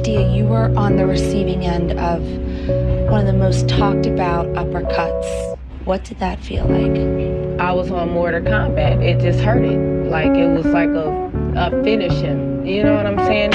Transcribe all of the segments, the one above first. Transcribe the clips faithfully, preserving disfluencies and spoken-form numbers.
Adia, you were on the receiving end of one of the most talked about uppercuts. What did that feel like? I was on Mortal Kombat. It just hurted. Like it was like a, a finish him. You know what I'm saying?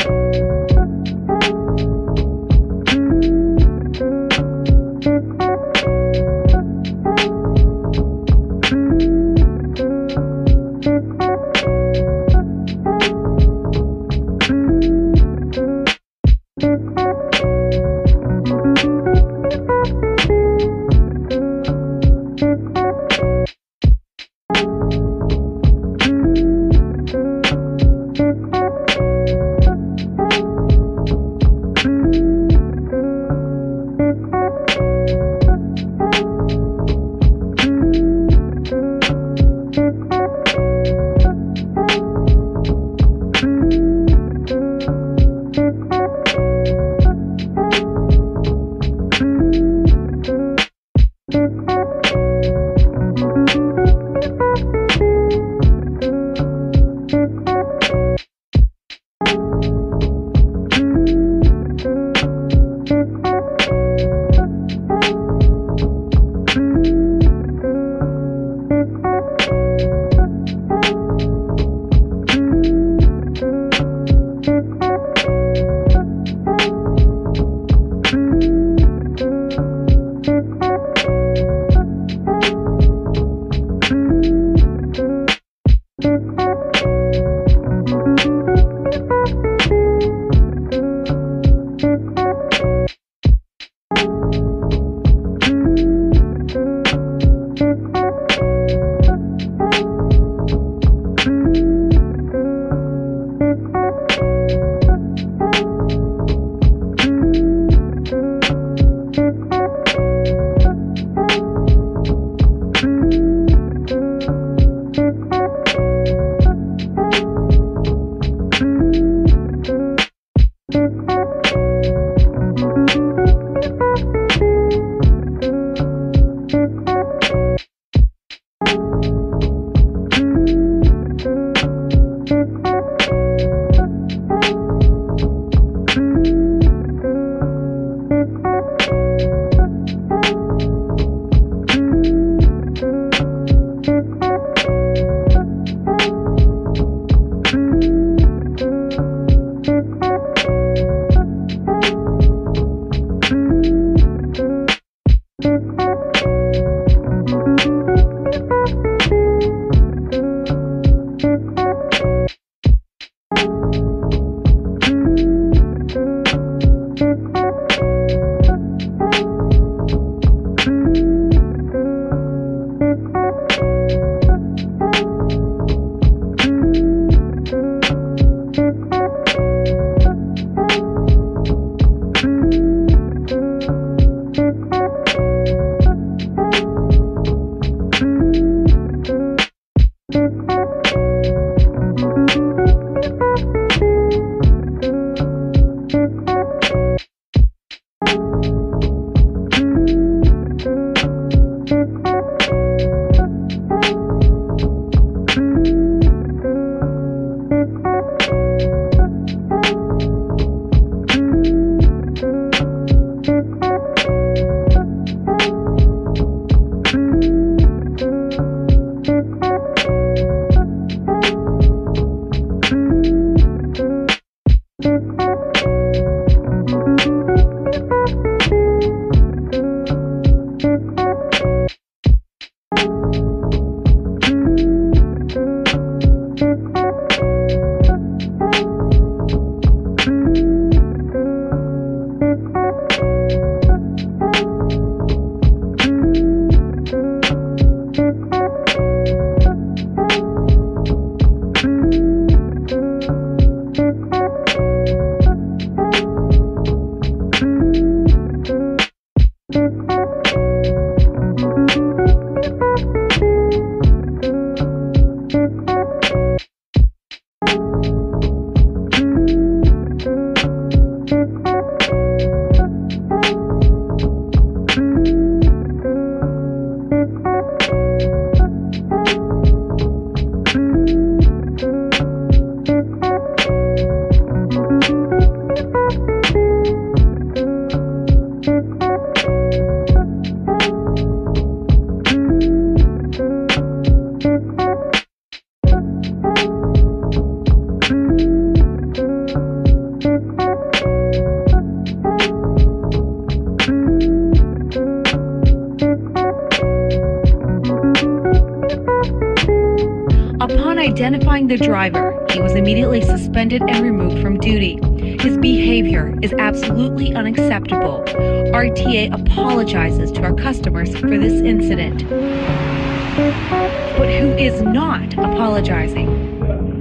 hitting the driver, he was immediately suspended and removed from duty. His behavior is absolutely unacceptable. R T A apologizes to our customers for this incident. But who is not apologizing?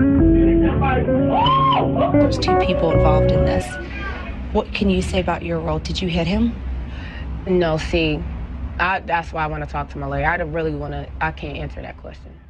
There's two people involved in this. What can you say about your role? Did you hit him? No, see, I, that's why I want to talk to my lawyer. I don't really want to, I can't answer that question.